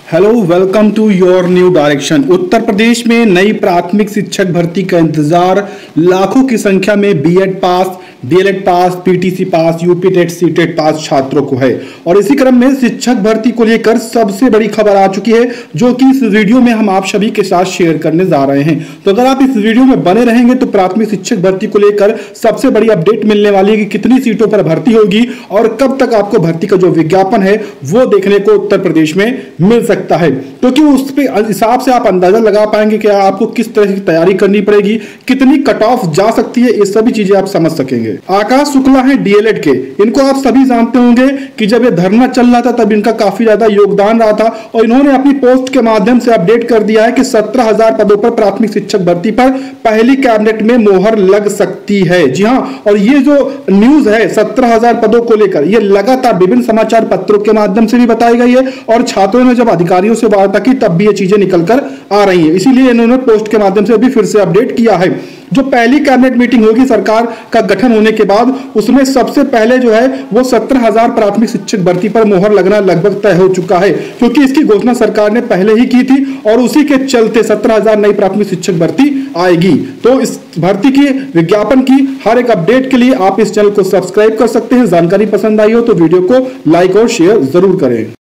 Hello, welcome to your new direction. Uttar Pradesh में नई प्राथमिक शिक्षक भर्ती का इंतजार लाखों की संख्या में BEd pass, DElEd pass, PTC pass, UP TET, CTET pass छात्रों को है। और इसी क्रम में शिक्षक भर्ती को लेकर सबसे बड़ी खबर आ चुकी है, जो कि इस वीडियो में हम आप सभी के साथ शेयर करने जा रहे हैं। तो अगर आप इस वीडियो में बने रहेंगे तो प्राथमिक शिक्षक भर्ती को लेकर सबसे बड़ी अपडेट मिलने वाली है कि कितनी सीटों पर भर्ती होगी और कब तक आपको भर्ती का जो विज्ञापन है वो देखने को उत्तर प्रदेश में मिल सकता है। क्योंकि उस पे हिसाब से आप अंदाजा लगा पाएंगे कि आपको किस तरह की तैयारी करनी पड़ेगी, कितनी कट ऑफ जा सकती है, ये सभी चीजें आप समझ सकेंगे। आकाश शुक्ला है डीएलएड के, इनको आप सभी जानते होंगे कि जब ये धरना चल रहा था तब इनका काफी ज्यादा योगदान रहा था और इन्होंने अपनी पोस्ट के माध्यम से अपडेट कर दिया है कि 17,000 पदों पर प्राथमिक शिक्षक भर्ती पर पहली कैबिनेट में मोहर लग सकती है। जी हां, और ये जो न्यूज है 17,000 पदों को लेकर, ये लगातार विभिन्न समाचार पत्रों के माध्यम से भी बताई गई है और छात्रों ने जब अधिकारियों से वार्ता की तब भी ये चीजें निकल कर आ रही है। इसीलिए इन्होंने पोस्ट के माध्यम से भी फिर से अपडेट किया है। जो पहली कैबिनेट मीटिंग होगी सरकार का गठन होने के बाद, उसमें सबसे पहले जो है वो 17,000 प्राथमिक शिक्षक भर्ती पर मोहर लगना लगभग तय हो चुका है, क्योंकि इसकी घोषणा सरकार ने पहले ही की थी और उसी के चलते 17,000 नई प्राथमिक शिक्षक भर्ती आएगी। तो इस भर्ती की विज्ञापन की हर एक अपडेट के लिए आप इस चैनल को सब्सक्राइब कर सकते हैं। जानकारी पसंद आई हो तो वीडियो को लाइक और शेयर जरूर करें।